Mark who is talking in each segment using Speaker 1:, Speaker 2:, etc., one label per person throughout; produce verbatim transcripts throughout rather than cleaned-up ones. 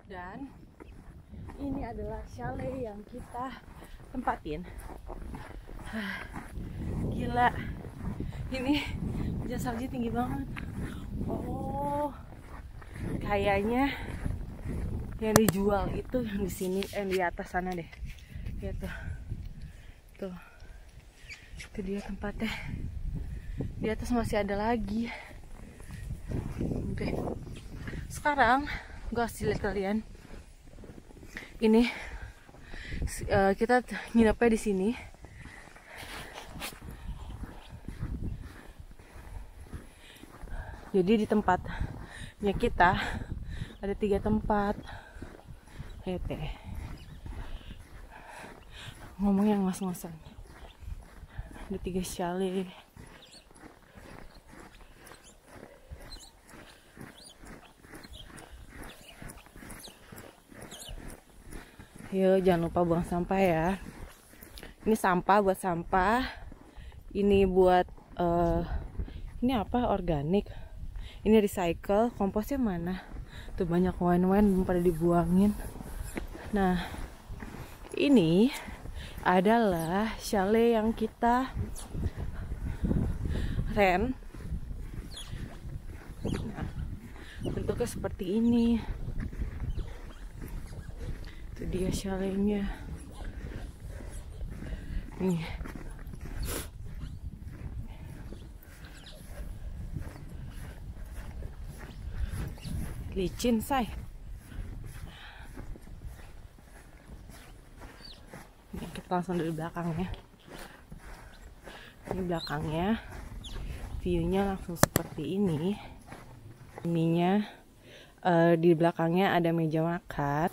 Speaker 1: Dan ini adalah chalet yang kita tempatin. Gila, ini hujan salju tinggi banget. Oh, kayaknya yang dijual itu yang di sini, eh di atas sana deh. Ya tuh, tuh, itu dia tempatnya. Di atas masih ada lagi. Oke, sekarang gue kasih lihat kalian. Ini uh, kita nginepnya di sini. Jadi di tempatnya kita ada tiga tempat. Hete. Ngomong yang ngos-ngosan. Ada tiga chalet. Yo, jangan lupa buang sampah ya. Ini sampah buat sampah. Ini buat uh, ini apa? Organik. Ini recycle. Komposnya mana? Tuh banyak wine-wine belum pada dibuangin. Nah, ini adalah chalet yang kita rent. Nah, bentuknya seperti ini. Itu dia chaletnya. Nih. Licin, say. Ini kita langsung dari belakangnya. Ini belakangnya. View-nya langsung seperti ini. Ininya uh, di belakangnya ada meja makan.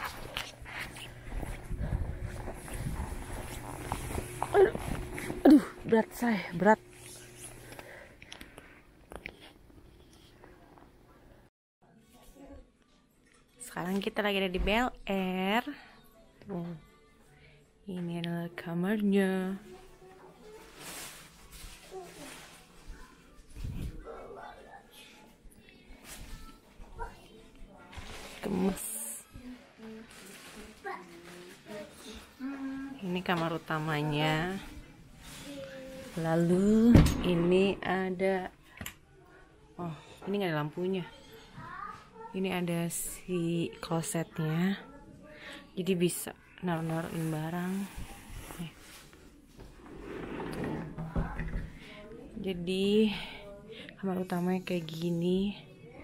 Speaker 1: Aduh, aduh, berat say, berat. Sekarang kita lagi ada di Bel Air. Tuh. Ini adalah kamarnya. Gemes. Ini kamar utamanya. Lalu ini ada, oh ini nggak ada lampunya. Ini ada si klosetnya, jadi bisa naruh-naruhin barang. Nih. Jadi kamar utamanya kayak gini.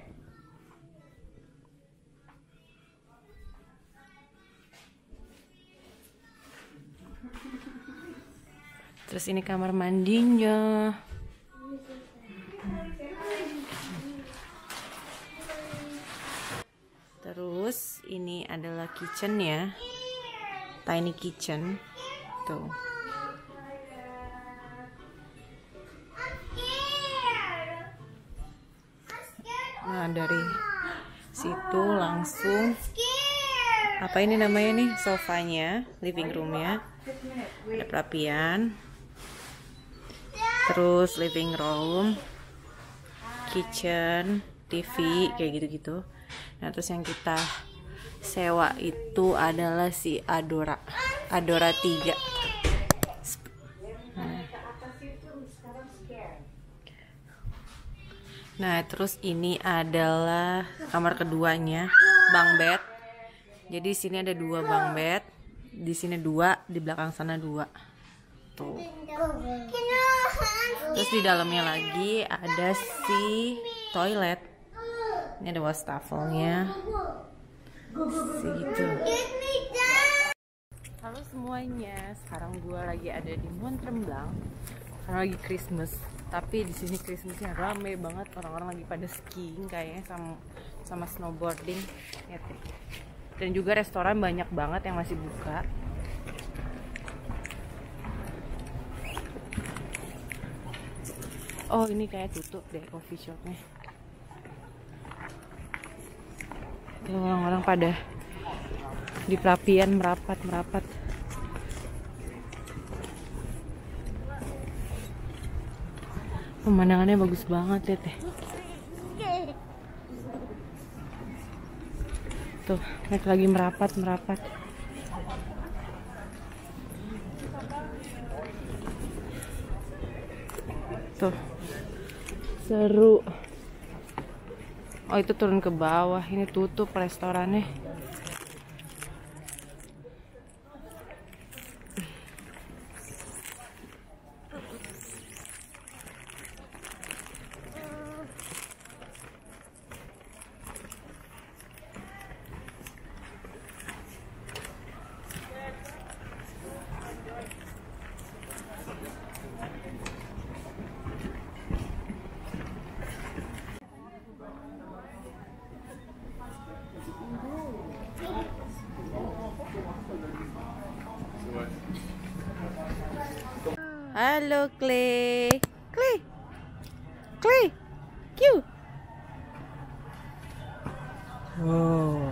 Speaker 1: Terus ini kamar mandinya. Terus ini adalah kitchen ya, tiny kitchen tuh. Nah dari situ langsung apa ini namanya nih, sofanya, living roomnya, ada perapian. Terus living room, kitchen, T V kayak gitu-gitu. Nah terus yang kita sewa itu adalah si Adora Adora tiga. Nah. Nah terus ini adalah kamar keduanya, bunk bed. Jadi sini ada dua bunk bed, di sini dua, di belakang sana dua. Tuh. Terus di dalamnya lagi ada si toilet. Ini ada wastafelnya. Segitu. Halo semuanya, sekarang gue lagi ada di Mont Tremblant karena lagi Christmas. Tapi di sini Christmasnya rame banget, orang-orang lagi pada skiing kayaknya sama sama snowboarding. Dan juga restoran banyak banget yang masih buka. Oh ini kayak tutup deh coffee shopnya. Orang-orang pada di perapian merapat-merapat. Pemandangannya bagus banget, lihat deh. Tuh, naik lagi merapat, merapat. Tuh, seru. Oh, itu turun ke bawah. Ini tutup restorannya. Halo Clay, Clay, Clay, Q.
Speaker 2: Oh,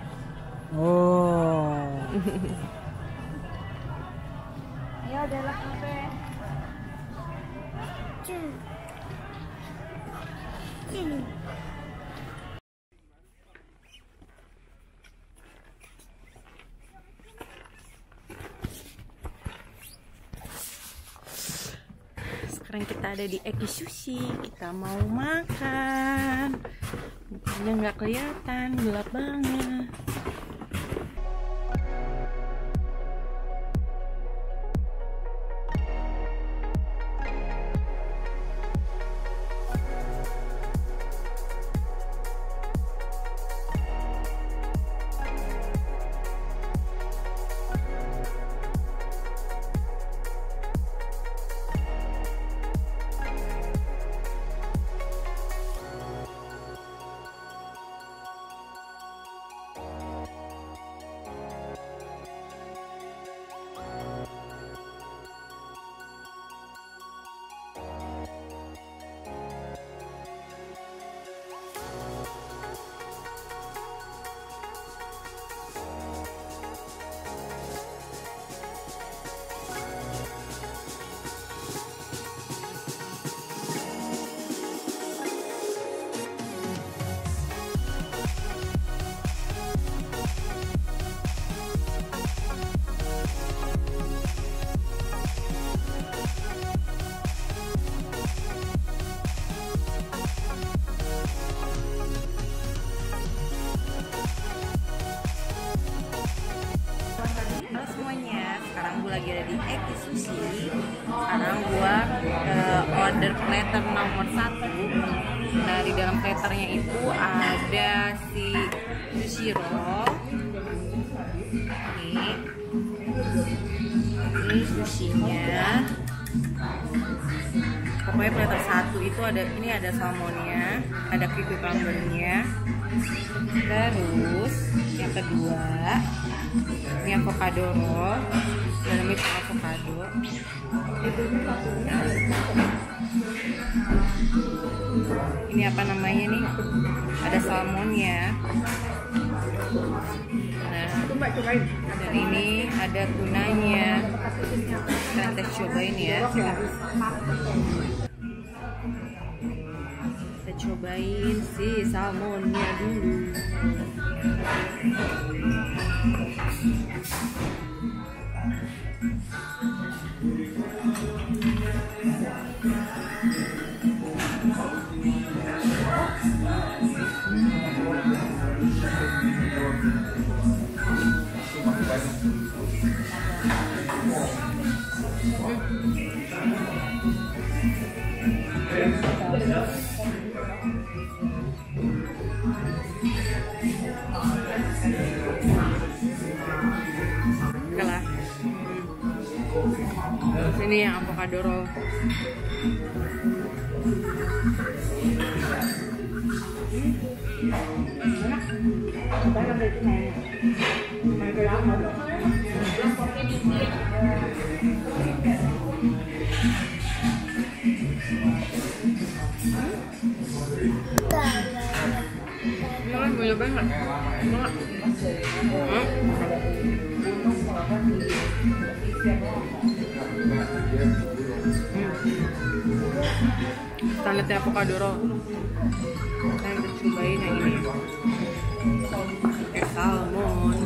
Speaker 2: oh.
Speaker 3: Ya adalah kafe. Cun. Cun.
Speaker 1: Sekarang kita ada di Eki Sushi. Kita mau makan. Mukanya nggak kelihatan, gelap banget. Lagi ada di Eki Sushi. Sekarang gua uh, order platter nomor satu. Dari dalam platternya itu ada si sushi roll. Ini, ini sushinya. Pokoknya platter satu itu ada, ini ada salmonnya, ada cucumbernya. Terus yang kedua, ini avocado roll. Dalamnya itu avocado. Ini apa namanya nih? Ada salmonnya. Nah, dan ini ada tunanya. Kita tes cobain ya. Kita cobain si salmonnya dulu. Kalah. Ini yang avocado roll. Banyak banget. Kita lihat ya avocado roll. Kita cobain yang ini. salmon.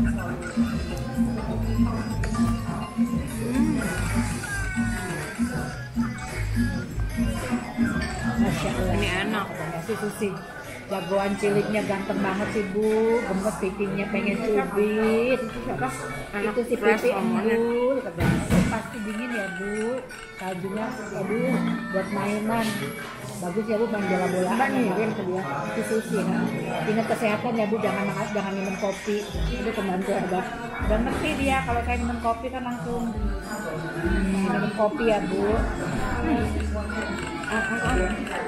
Speaker 2: Masya Allah.
Speaker 1: Ini enak.
Speaker 2: Itu sih jagoan ciliknya ganteng banget sih Bu, gemes pipinya pengen cubit. Itu siapa? Itu si pipi embul, pasti dingin ya Bu. Kajunya, aduh, buat mainan. Bagus ya Bu, main bola-bolaan. Mbak ngirim ke dia. Itu sushi. Nah. Ingat kesehatan ya Bu, jangan jangan minum kopi. Itu pembantu ada. Udah ngerti dia kalau saya minum kopi kan langsung hmm, minum kopi ya Bu. Hmm. Ah, ah, ah.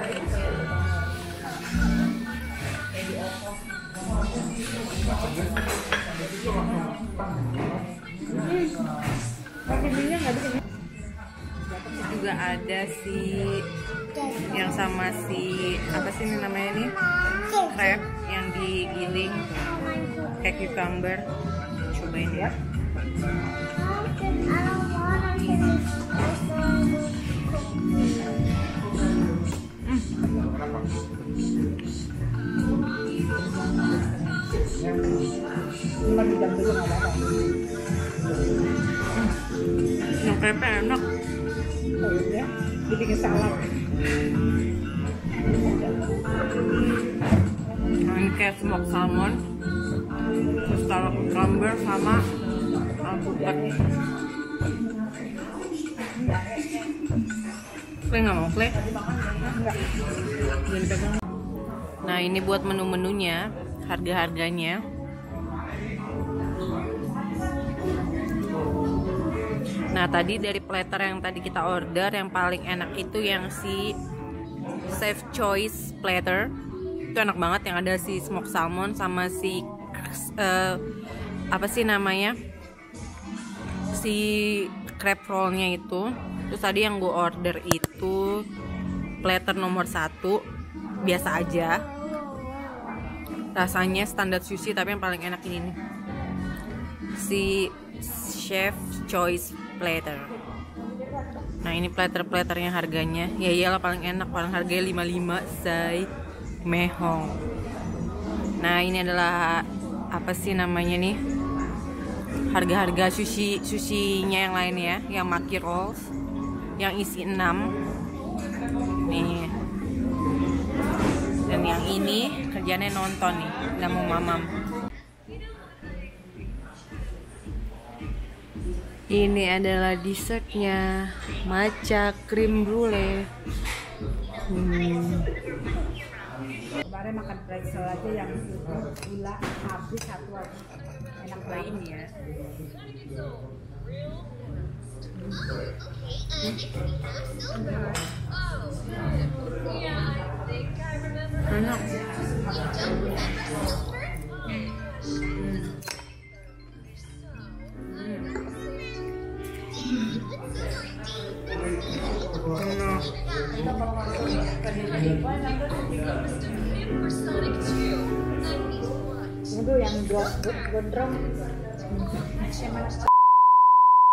Speaker 1: Juga ada si yang sama si apa sih ini namanya ini crab yang digiling kayak cucumber. Cobain ya. Yang crabnya enak.
Speaker 2: Ya, dibikin salad.
Speaker 1: Nah, ini kayak smoked salmon, terus taruh cucumber sama alpukat. Kle nggak mau Kle? Nah ini buat menu-menunya, harga-harganya. Nah tadi dari platter yang tadi kita order, yang paling enak itu yang si Chef Choice platter. Itu enak banget, yang ada si smoked salmon sama si uh, apa sih namanya, si crab rollnya itu. Terus tadi yang gue order itu platter nomor satu, biasa aja, rasanya standar sushi, tapi yang paling enak ini nih, si Chef Choice platter. Nah ini platter-platternya harganya, ya iyalah paling enak, paling harganya lima puluh lima say mehong. Nah ini adalah apa sih namanya nih, harga-harga sushi sushinya yang lain ya, yang maki rolls yang isi enam nih, dan yang ini kerjanya nonton nih, nggak mau mamam. Ini adalah dessertnya, matcha cream brulee. Hmm.
Speaker 2: Kemarin makan pretzel aja yang gula habis satu aja. Enak banget ini ya.
Speaker 1: Enak.
Speaker 2: Itu yang gondrong.